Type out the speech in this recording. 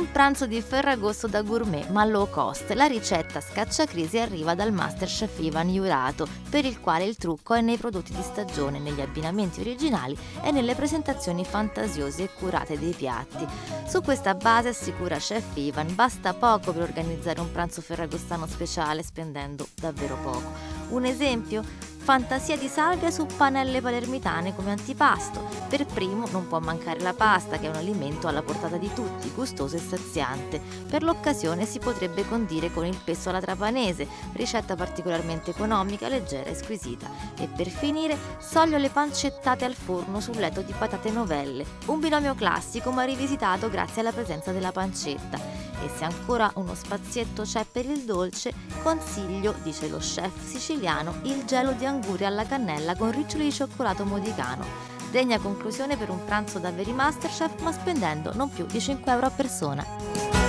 Un pranzo di Ferragosto da gourmet ma low cost. La ricetta scacciacrisi arriva dal masterchef Ivan Jurato, per il quale il trucco è nei prodotti di stagione, negli abbinamenti originali e nelle presentazioni fantasiose e curate dei piatti. Su questa base, assicura chef Ivan, basta poco per organizzare un pranzo ferragostano speciale spendendo davvero poco. Un esempio? Fantasia di salvia su panelle palermitane come antipasto. Per primo non può mancare la pasta, che è un alimento alla portata di tutti, gustoso e saziante. Per l'occasione si potrebbe condire con il pesto alla trapanese, ricetta particolarmente economica, leggera e squisita. E per finire, sogliole pancettate al forno sul letto di patate novelle, un binomio classico ma rivisitato grazie alla presenza della pancetta. E se ancora uno spazietto c'è per il dolce, consiglio, dice lo chef siciliano, il gelo di anguria alla cannella con riccioli di cioccolato modicano. Degna conclusione per un pranzo da veri masterchef, ma spendendo non più di 5 euro a persona.